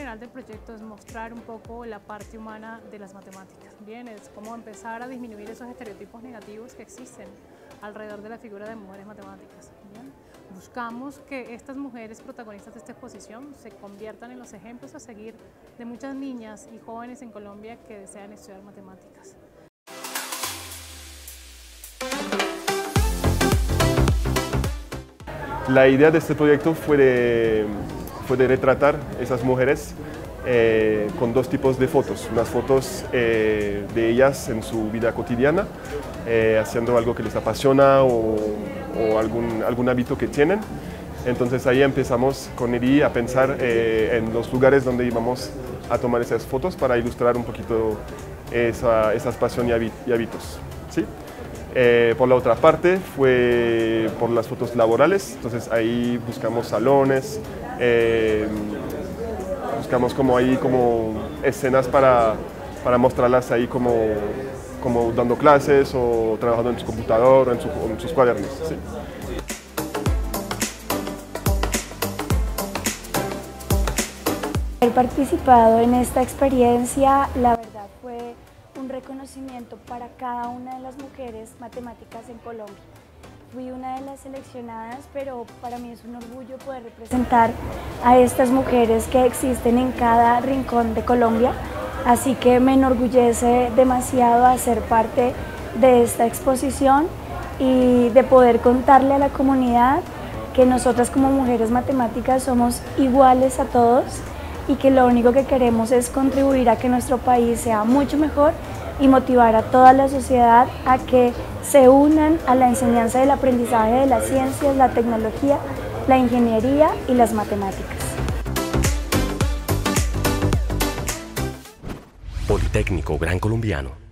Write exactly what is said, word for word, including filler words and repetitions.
general del proyecto es mostrar un poco la parte humana de las matemáticas. Bien, es como empezar a disminuir esos estereotipos negativos que existen alrededor de la figura de mujeres matemáticas. Bien, buscamos que estas mujeres protagonistas de esta exposición se conviertan en los ejemplos a seguir de muchas niñas y jóvenes en Colombia que desean estudiar matemáticas. La idea de este proyecto fue de, fue de retratar esas mujeres eh, con dos tipos de fotos. Unas fotos eh, de ellas en su vida cotidiana, eh, haciendo algo que les apasiona o, o algún, algún hábito que tienen. Entonces ahí empezamos con Eli a pensar eh, en los lugares donde íbamos a tomar esas fotos para ilustrar un poquito esa, esas pasiones y hábitos, ¿sí? Eh, por la otra parte fue por las fotos laborales, entonces ahí buscamos salones, eh, buscamos como ahí como escenas para, para mostrarlas ahí como, como dando clases o trabajando en su computador o en, su, en sus cuadernos, ¿sí? Haber participado en esta experiencia, la verdad, fue un reconocimiento para cada una de las mujeres matemáticas en Colombia. Fui una de las seleccionadas, pero para mí es un orgullo poder representar a estas mujeres que existen en cada rincón de Colombia, así que me enorgullece demasiado hacer parte de esta exposición y de poder contarle a la comunidad que nosotras como mujeres matemáticas somos iguales a todos y que lo único que queremos es contribuir a que nuestro país sea mucho mejor y motivar a toda la sociedad a que se unan a la enseñanza del aprendizaje de las ciencias, la tecnología, la ingeniería y las matemáticas. Politécnico Gran Colombiano.